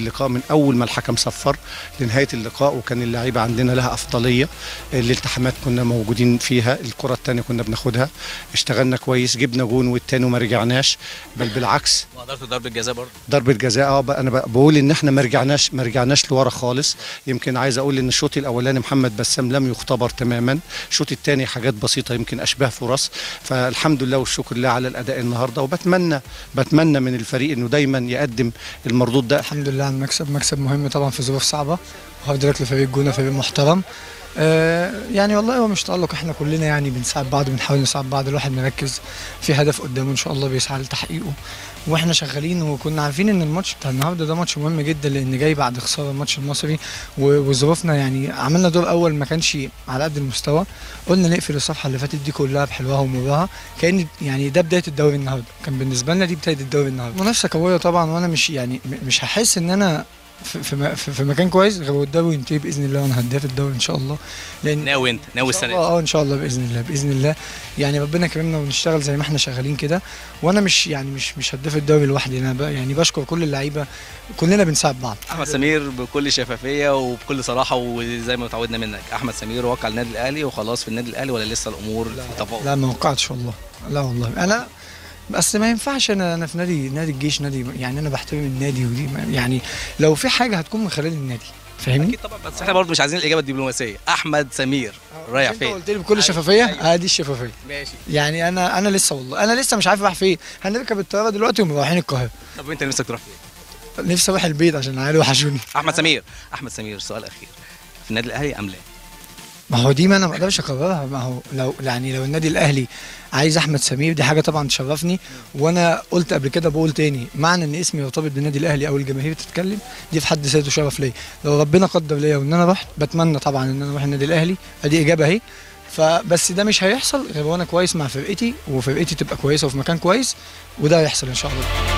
اللقاء من اول ما الحكم صفر لنهايه اللقاء، وكان اللعيبه عندنا لها افضليه. الالتحامات كنا موجودين فيها، الكره الثانيه كنا بناخدها، اشتغلنا كويس، جبنا جون والثاني وما رجعناش، بل بالعكس. وحضرتوا ضربه جزاء برضه؟ ضربه جزاء. انا بقول ان احنا ما رجعناش لورا خالص. يمكن عايز اقول ان الشوط الاولاني محمد بسام لم يختبر تماما، الشوط الثاني حاجات بسيطه يمكن اشباه فرص. فالحمد لله والشكر لله على الاداء النهارده، وبتمنى من الفريق انه دايما يقدم المردود ده. الحمد لله على المكسب، مكسب مهم طبعا في ظروف صعبه، وهارد لك لفريق الجونه، فريق محترم. يعني والله هو مش تألق، احنا كلنا يعني بنساعد بعض، بنحاول نساعد بعض، الواحد مركز في هدف قدامه ان شاء الله بيسعى لتحقيقه، واحنا شغالين. وكنا عارفين ان الماتش بتاع النهارده ده ماتش مهم جدا، لان جاي بعد خساره الماتش المصري وظروفنا. يعني عملنا دور اول ما كانش على قد المستوى، قلنا نقفل الصفحه اللي فاتت دي كلها بحلوها ومرها، كان يعني ده بدايه الدوري النهارده، كان بالنسبه لنا دي بدايه الدوري النهارده. منافسه قويه طبعا، وانا مش هحس ان انا في مكان كويس غير الدوري ينتهي باذن الله، وانا هداف الدوري ان شاء الله. لان ناوي السنه دي ان شاء الله باذن الله. يعني ربنا كرمنا ونشتغل زي ما احنا شغالين كده، وانا مش هداف الدوري لوحدي، انا يعني بشكر كل اللعيبه، كلنا بنساعد بعض. احمد سمير بكل شفافيه وبكل صراحه وزي ما اتعودنا منك، احمد سمير وقع النادي الاهلي وخلاص في النادي الاهلي، ولا لسه الامور في تفاوض؟ لا ما وقعتش والله، لا والله. انا بس ما ينفعش، انا في نادي الجيش، نادي يعني انا بحترم النادي، ودي يعني لو في حاجه هتكون من خلال النادي، فاهمني؟ اكيد طبعا، بس احنا برضه مش عايزين الاجابه الدبلوماسيه. احمد سمير رايح فين؟ انت قلت لي بكل شفافيه، دي الشفافيه. ماشي. يعني انا لسه والله، انا لسه مش عارف رايح فين، هنركب الطياره دلوقتي ومروحين القاهره. طب انت نفسك تروح فين؟ نفسي اروح البيت عشان عيالي وحشوني. احمد سمير سؤال اخير، في النادي الاهلي ام لا؟ ما هو دي ما انا ما اقدرش اقررها، ما هو لو النادي الاهلي عايز احمد سمير دي حاجه طبعا تشرفني، وانا قلت قبل كده بقول تاني، معنى ان اسمي يرتبط بالنادي الاهلي او الجماهير تتكلم دي في حد ذاته شرف ليا. لو ربنا قدر ليا وان انا رحت، بتمنى طبعا ان انا اروح النادي الاهلي، ادي اجابه اهي. فبس ده مش هيحصل غير وانا كويس مع فرقتي، وفرقتي تبقى كويسه وفي مكان كويس، وده هيحصل ان شاء الله.